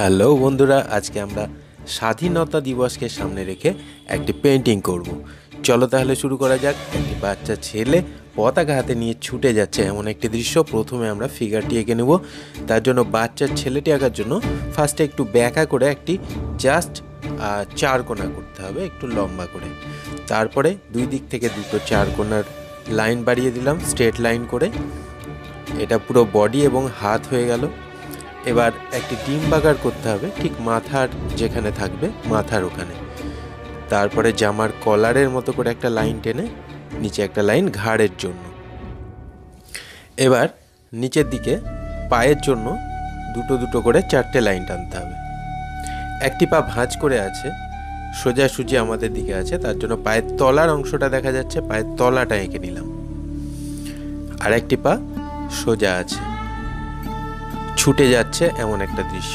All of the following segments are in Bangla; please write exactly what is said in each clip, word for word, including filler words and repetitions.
হ্যালো বন্ধুরা, আজকে আমরা স্বাধীনতা দিবসকে সামনে রেখে একটি পেন্টিং করব। চলো তাহলে শুরু করা যাক। একটি বাচ্চা ছেলে পতাকা হাতে নিয়ে ছুটে যাচ্ছে এমন একটি দৃশ্য। প্রথমে আমরা ফিগারটি এঁকে নেব। তার জন্য বাচ্চার ছেলেটি আঁকার জন্য ফার্স্টে একটু ব্যাকা করে একটি জাস্ট চার কোণা করতে হবে, একটু লম্বা করে। তারপরে দুই দিক থেকে দুটো চার কোণার লাইন বাড়িয়ে দিলাম স্ট্রেট লাইন করে। এটা পুরো বডি এবং হাত হয়ে গেল। এবার একটি ডিম বাগার করতে হবে ঠিক মাথার যেখানে থাকবে, মাথার ওখানে। তারপরে জামার কলারের মতো করে একটা লাইন টেনে নিচে একটা লাইন ঘাড়ের জন্য। এবার নিচের দিকে পায়ের জন্য দুটো দুটো করে চারটে লাইন টানতে হবে। একটি পা ভাঁজ করে আছে, সোজাসুজি আমাদের দিকে আছে, তার জন্য পায়ের তলার অংশটা দেখা যাচ্ছে, পায়ের তলাটা এঁকে নিলাম। আর একটি পা সোজা আছে, ছুটে যাচ্ছে এমন একটা দৃশ্য।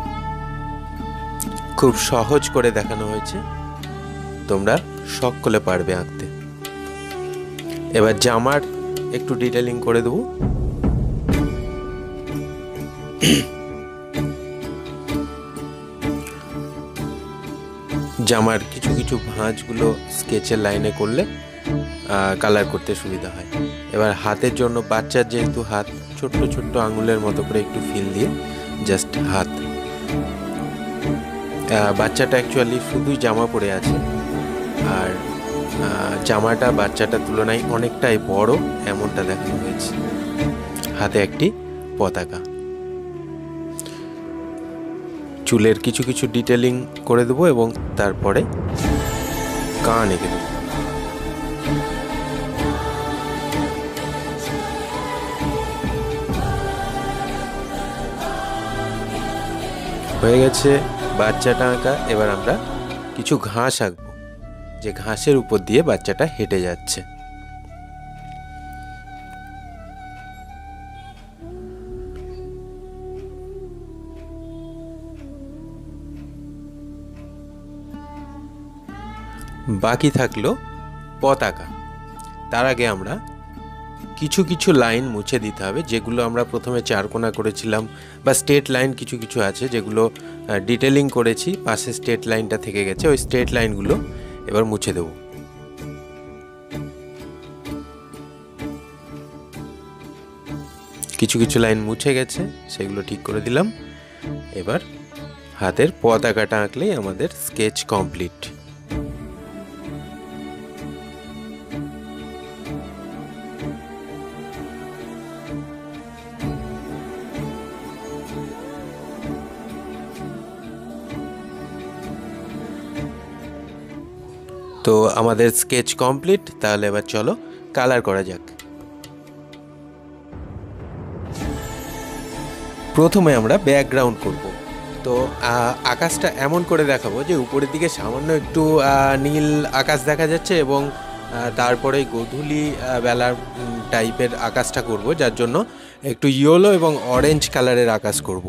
খুব সহজ করে দেখানো হয়েছে, তোমরা সকলে পারবে আঁকতে। এবার জামার একটু ডিটেলিং করে দেব। জামার কিছু কিছু ভাঁজগুলো স্কেচের লাইনে করলে কালার করতে সুবিধা হয়। এবার হাতের জন্য বাচ্চার যেহেতু হাত, ছোট্ট ছোট্ট আঙুলের মতো করে একটু ফিল দিয়ে জাস্ট হাত। বাচ্চাটা অ্যাকচুয়ালি শুধুই জামা পরে আছে, আর জামাটা বাচ্চাটার তুলনায় অনেকটাই বড় এমনটা দেখানো হয়েছে। হাতে একটি পতাকা। চুলের কিছু কিছু ডিটেলিং করে দেবো এবং তারপরে কান এঁকে দেবো। হয়ে গেছে বাচ্চাটা আঁকা। এবার আমরা কিছু ঘাস আঁকবো, যে ঘাসের উপর দিয়ে বাচ্চাটা হেঁটে যাচ্ছে। বাকি থাকলো পতাকা। তার আগে আমরা কিছু কিছু লাইন মুছে দিতে হবে, যেগুলো আমরা প্রথমে চারকোনা করেছিলাম, বা স্ট্রেট লাইন কিছু কিছু আছে যেগুলো ডিটেলিং করেছি, পাশে স্ট্রেট লাইনটা থেকে গেছে, ওই স্ট্রেট লাইনগুলো এবার মুছে দেব। কিছু কিছু লাইন মুছে গেছে, সেগুলো ঠিক করে দিলাম। এবার হাতের পতাকাটা আঁকলেই আমাদের স্কেচ কমপ্লিট। তো আমাদের স্কেচ কমপ্লিট। তাহলে এবার চলো কালার করা যাক। প্রথমে আমরা ব্যাকগ্রাউন্ড করব। তো আকাশটা এমন করে দেখাবো যে উপরের দিকে সামান্য একটু নীল আকাশ দেখা যাচ্ছে, এবং তারপরে গোধূলি বেলার টাইপের আকাশটা করব, যার জন্য একটু ইয়েলো এবং অরেঞ্জ কালারের আকাশ করব।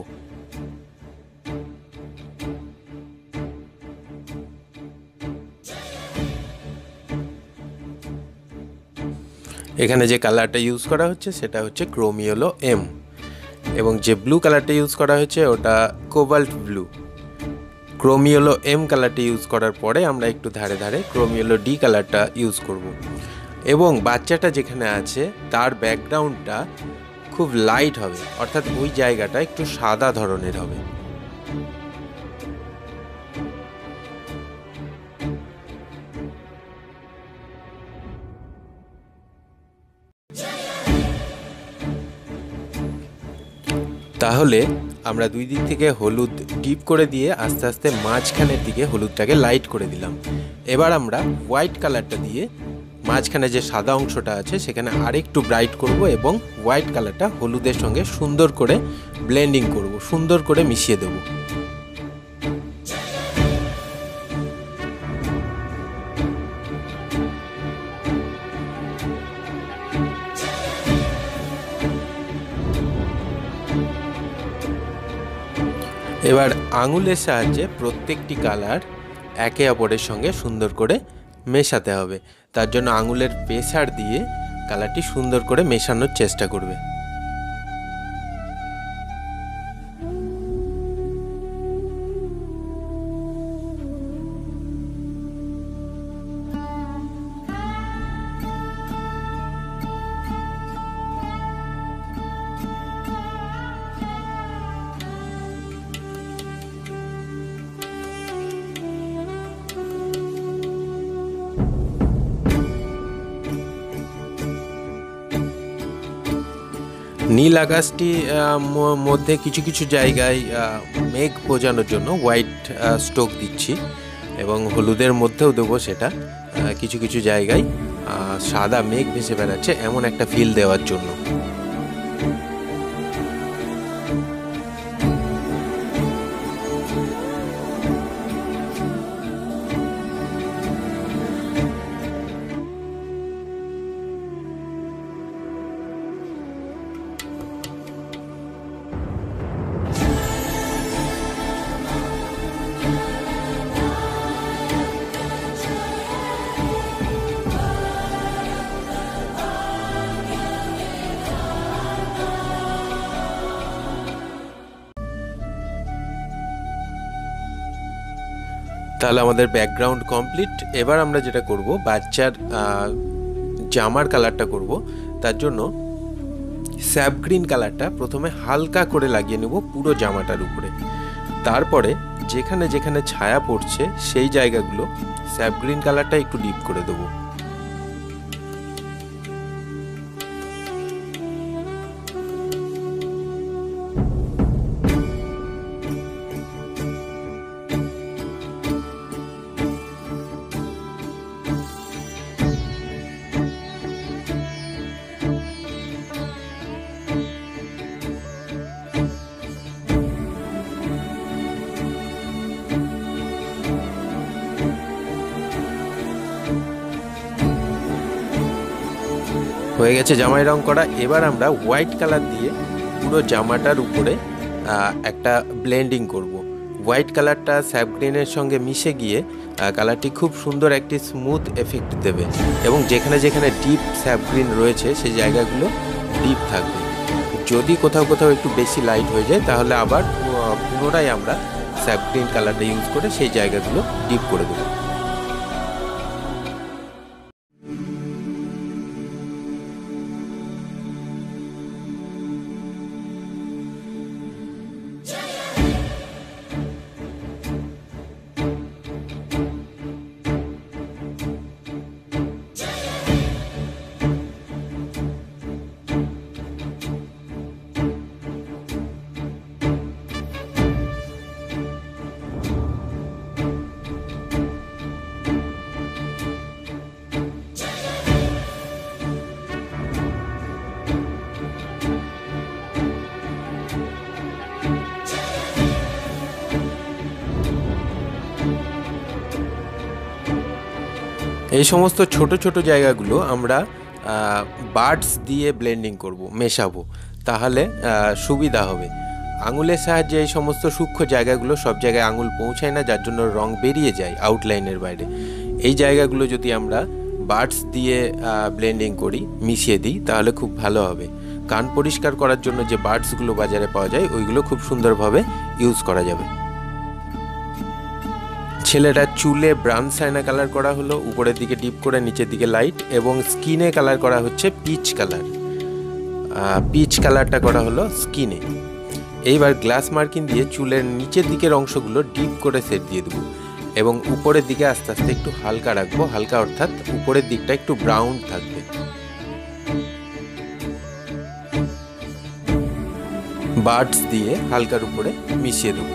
এখানে যে কালারটা ইউজ করা হচ্ছে সেটা হচ্ছে ক্রোমিয়েলো এম, এবং যে ব্লু কালারটা ইউজ করা হচ্ছে ওটা কোবাল্ট ব্লু। ক্রোমিয়েলো এম কালারটা ইউজ করার পরে আমরা একটু ধারে ধারে ক্রোমিয়েলো ডি কালারটা ইউজ করব। এবং বাচ্চাটা যেখানে আছে তার ব্যাকগ্রাউন্ডটা খুব লাইট হবে, অর্থাৎ ওই জায়গাটা একটু সাদা ধরনের হবে। তাহলে আমরা দুই দিক থেকে হলুদ ডিপ করে দিয়ে আস্তে আস্তে মাঝখানের দিকে হলুদটাকে লাইট করে দিলাম। এবার আমরা হোয়াইট কালারটা দিয়ে মাঝখানে যে সাদা অংশটা আছে সেখানে আরেকটু ব্রাইট করব, এবং হোয়াইট কালারটা হলুদের সঙ্গে সুন্দর করে ব্লেন্ডিং করব, সুন্দর করে মিশিয়ে দেব। এবার আঙুলের সাহায্যে প্রত্যেকটি কালার একে অপরের সঙ্গে সুন্দর করে মেশাতে হবে। তার জন্য আঙুলের প্রেসার দিয়ে কালারটি সুন্দর করে মেশানোর চেষ্টা করবে। নীল আকাশটি মধ্যে কিছু কিছু জায়গায় মেঘ বোঝানোর জন্য হোয়াইট স্ট্রোক দিচ্ছি এবং হলুদের মধ্যেও দেবো সেটা কিছু কিছু জায়গায় সাদা মেঘ ভেসে বেড়াচ্ছে এমন একটা ফিল দেওয়ার জন্য। তাহলে আমাদের ব্যাকগ্রাউন্ড কমপ্লিট। এবার আমরা যেটা করব, বাচ্চার জামার কালারটা করব। তার জন্য স্যাপ গ্রিন কালারটা প্রথমে হালকা করে লাগিয়ে নেব পুরো জামাটার উপরে। তারপরে যেখানে যেখানে ছায়া পড়ছে সেই জায়গাগুলো স্যাপ গ্রিন কালারটা একটু ডিপ করে দেবো। হয়ে গেছে জামায় রং করা। এবার আমরা হোয়াইট কালার দিয়ে পুরো জামাটার উপরে একটা ব্লেন্ডিং করব। হোয়াইট কালারটা স্যাপ গ্রিনের সঙ্গে মিশে গিয়ে কালারটি খুব সুন্দর একটি স্মুথ এফেক্ট দেবে এবং যেখানে যেখানে ডিপ স্যাপ গ্রিন রয়েছে সেই জায়গাগুলো ডিপ থাকবে। যদি কোথাও কোথাও একটু বেশি লাইট হয়ে যায় তাহলে আবার পুনরায় আমরা স্যাপ গ্রিন কালারটা ইউজ করে সেই জায়গাগুলো ডিপ করে দেবো। এই সমস্ত ছোট ছোট জায়গাগুলো আমরা বার্ডস দিয়ে ব্লেন্ডিং করব, মেশাবো, তাহলে সুবিধা হবে। আঙুলের সাহায্যে এই সমস্ত সূক্ষ্ম জায়গাগুলো সব জায়গায় আঙুল পৌঁছায় না, যার জন্য রং বেরিয়ে যায় আউটলাইনের বাইরে। এই জায়গাগুলো যদি আমরা বার্ডস দিয়ে ব্লেন্ডিং করি, মিশিয়ে দিই, তাহলে খুব ভালো হবে। কান পরিষ্কার করার জন্য যে বার্ডসগুলো বাজারে পাওয়া যায় ওইগুলো খুব সুন্দরভাবে ইউজ করা যাবে। ছেলেটার চুলে ব্রাউন সাইনা কালার করা হলো, উপরের দিকে ডিপ করে নিচের দিকে লাইট, এবং স্কিনে কালার করা হচ্ছে পিচ কালার। পিচ কালারটা করা হলো স্কিনে। এইবার গ্লাস মার্কিং দিয়ে চুলের নিচের দিকের অংশগুলো ডিপ করে সেট দিয়ে দেবো এবং উপরের দিকে আস্তে আস্তে একটু হালকা রাখবো। হালকা অর্থাৎ উপরের দিকটা একটু ব্রাউন থাকবে। বার্ডস দিয়ে হালকার উপরে মিশিয়ে দেবো।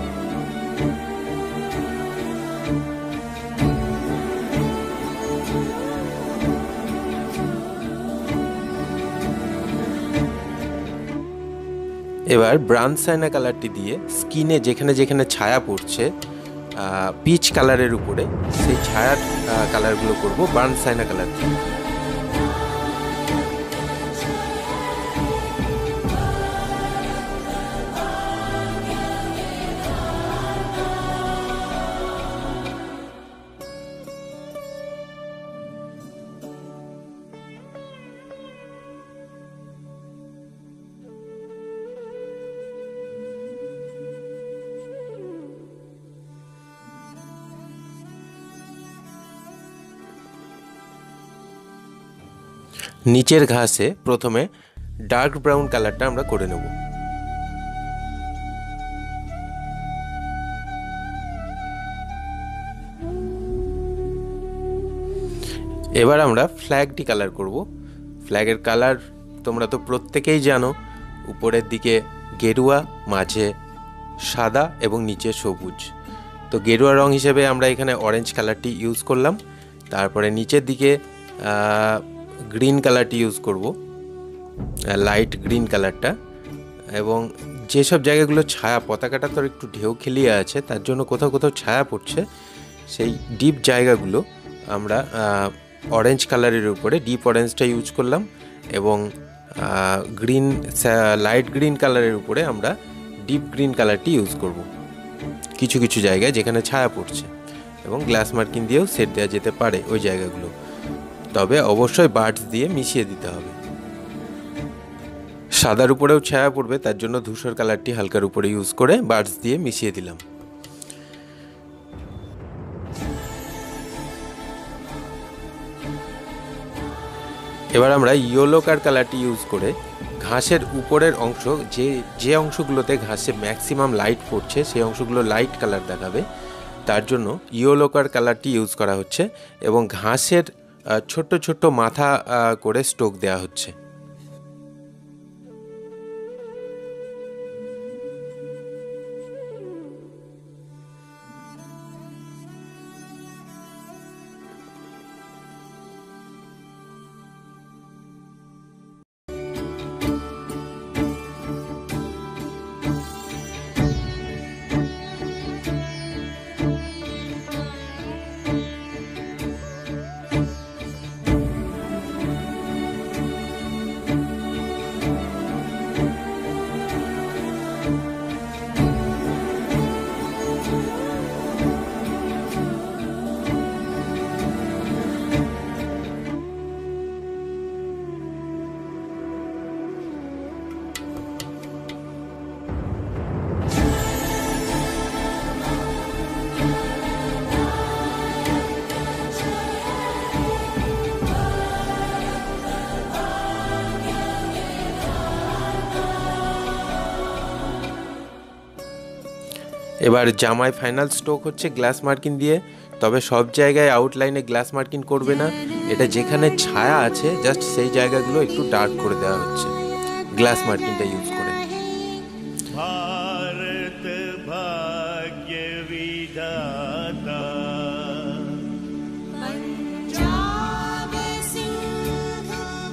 এবার ব্রাউন সাইনা কালারটি দিয়ে স্কিনে যেখানে যেখানে ছায়া পড়ছে পিচ কালারের উপরে, সেই ছায়ার কালারগুলো করব ব্রাউন সাইনা কালার দিয়ে। নিচের ঘাসে প্রথমে ডার্ক ব্রাউন কালারটা আমরা করে নেব। এবার আমরা ফ্ল্যাগটি কালার করব। ফ্ল্যাগের কালার তোমরা তো প্রত্যেকেই জানো, উপরের দিকে গেরুয়া, মাঝে সাদা এবং নিচে সবুজ। তো গেরুয়া রং হিসেবে আমরা এখানে অরেঞ্জ কালারটি ইউজ করলাম। তারপরে নিচের দিকে গ্রিন কালারটি ইউজ করব, লাইট গ্রিন কালারটা। এবং যেসব জায়গাগুলো ছায়া, পতাকাটা তো একটু ঢেউ খেলিয়ে আছে, তার জন্য কোথাও কোথাও ছায়া পড়ছে, সেই ডিপ জায়গাগুলো আমরা অরেঞ্জ কালারের উপরে ডিপ অরেঞ্জটা ইউজ করলাম এবং গ্রিন লাইট গ্রিন কালারের উপরে আমরা ডিপ গ্রিন কালারটি ইউজ করব কিছু কিছু জায়গায় যেখানে ছায়া পড়ছে। এবং গ্লাস মার্কিং দিয়েও সেট দেওয়া যেতে পারে ওই জায়গাগুলো, তবে অবশ্যই বার্ডস দিয়ে মিশিয়ে দিতে হবে। সাদার উপরেও ছায়া পড়বে, তার জন্য ধূসর কালারটি হালকার উপরে ইউজ করে বার্ডস দিয়ে মিশিয়ে দিলাম। এবার আমরা ইয়েলো কার কালারটি ইউজ করে ঘাসের উপরের অংশ, যে যে অংশগুলোতে ঘাসে ম্যাক্সিমাম লাইট পড়ছে সেই অংশগুলো লাইট কালার দেখাবে, তার জন্য ইয়েলো কার কালারটি ইউজ করা হচ্ছে এবং ঘাসের ছোট্ট ছোট্ট মাথা করে স্ট্রোক দেওয়া হচ্ছে। এবার জামায় ফাইনাল স্ট্রোক হচ্ছে গ্লাস মার্কিং দিয়ে, তবে সব জায়গায় আউটলাইনে গ্লাস মার্কিং করবে না, এটা যেখানে ছায়া আছে জাস্ট সেই জায়গাগুলো একটু ডার্ক করে দেওয়া হচ্ছে গ্লাস মার্কিংটা ইউজ করে। भारत भाग्य विधाता पंजाब सिंध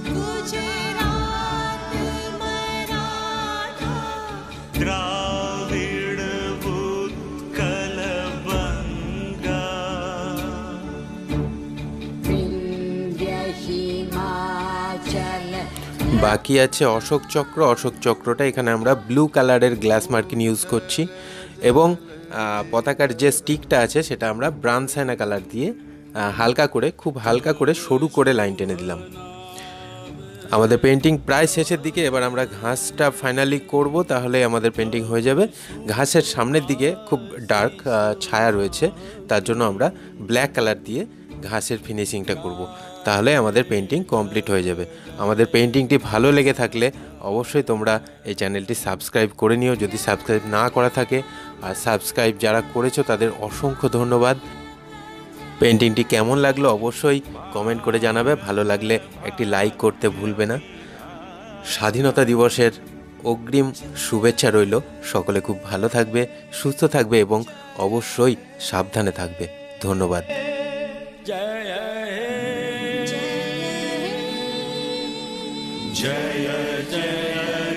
गुजरात मराठा द्राविड़ उत्कल बंगा विंध्य हिमाचल। বাকি আছে অশোক চক্র। অশোক চক্রটা এখানে আমরা ব্লু কালারের গ্লাস মার্কিং ইউজ করছি এবং পতাকার যে স্টিকটা আছে সেটা আমরা ব্রাউন সাইনা কালার দিয়ে হালকা করে, খুব হালকা করে সরু করে লাইন টেনে দিলাম। আমাদের পেন্টিং প্রায় শেষের দিকে। এবার আমরা ঘাসটা ফাইনালি করব, তাহলে আমাদের পেন্টিং হয়ে যাবে। ঘাসের সামনের দিকে খুব ডার্ক ছায়া রয়েছে, তার জন্য আমরা ব্ল্যাক কালার দিয়ে ঘাসের ফিনিশিংটা করব, তাহলে আমাদের পেন্টিং কমপ্লিট হয়ে যাবে। আমাদের পেন্টিংটি ভালো লেগে থাকলে অবশ্যই তোমরা এই চ্যানেলটি সাবস্ক্রাইব করে নিও যদি সাবস্ক্রাইব না করা থাকে, আর সাবস্ক্রাইব যারা করেছো তাদের অসংখ্য ধন্যবাদ। পেন্টিংটি কেমন লাগলো অবশ্যই কমেন্ট করে জানাবে, ভালো লাগলে একটি লাইক করতে ভুলবে না। স্বাধীনতা দিবসের অগ্রিম শুভেচ্ছা রইল। সকলে খুব ভালো থাকবে, সুস্থ থাকবে এবং অবশ্যই সাবধানে থাকবে। ধন্যবাদ। जय जय जय